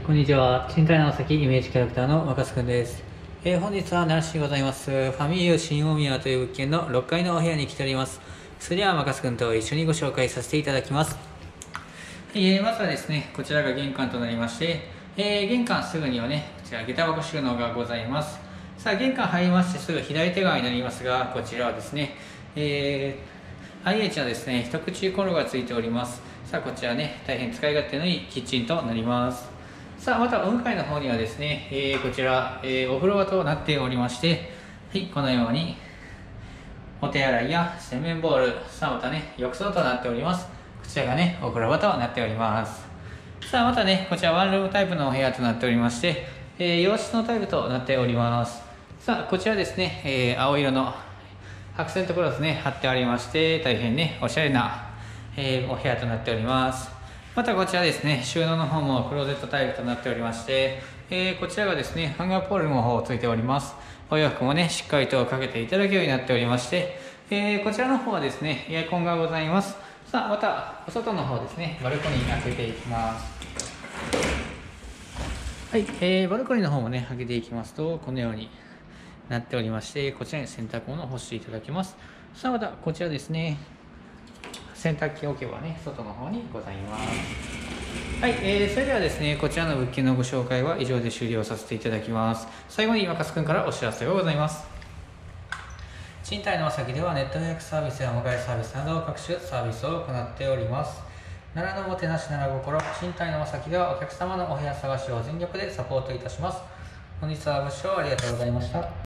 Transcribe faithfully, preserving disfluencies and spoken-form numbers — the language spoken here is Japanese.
こんにちは。賃貸の先イメージキャラクターの若洲くんです。えー、本日は奈良市でございます。ファミリー新大宮という物件のろっかいのお部屋に来ております。それでは若洲くんと一緒にご紹介させていただきます。えー、まずはですね、こちらが玄関となりまして、えー、玄関すぐにはね、こちら下駄箱収納がございます。さあ、玄関入りましてすぐ左手側になりますが、こちらはですね、えー、アイエイチ のですね、一口コンロがついております。さあ、こちらね、大変使い勝手のいいキッチンとなります。さあ、またお向かいの方にはですね、えー、こちら、えー、お風呂場となっておりまして、はい、このようにお手洗いや洗面ボール、さあまたね、浴槽となっております。こちらがね、お風呂場となっております。さあ、またね、こちらワンルームタイプのお部屋となっておりまして、えー、洋室のタイプとなっております。さあ、こちらですね、えー、青色のアクセントクロスね、貼ってありまして、大変ね、おしゃれな、えー、お部屋となっております。またこちらですね、収納の方もクローゼットタイプとなっておりまして、えー、こちらがですね、ハンガーポールの方ついております。お洋服もね、しっかりとかけていただけるようになっておりまして、えー、こちらの方はですね、エアコンがございます。さあ、また、お外の方ですね、バルコニーに開けていきます。はい、えー、バルコニーの方もね、開けていきますと、このようになっておりまして、こちらに洗濯物を干していただけます。さあ、また、こちらですね、洗濯機置けばね、外の方にございます。はい、えー、それではですね、こちらの物件のご紹介は以上で終了させていただきます。最後に若洲くんからお知らせがございます。賃貸の先ではネット予約サービスやモバイルサービスなど各種サービスを行っております。奈良のもてなし奈良心、賃貸の先ではお客様のお部屋探しを全力でサポートいたします。本日はご視聴ありがとうございました。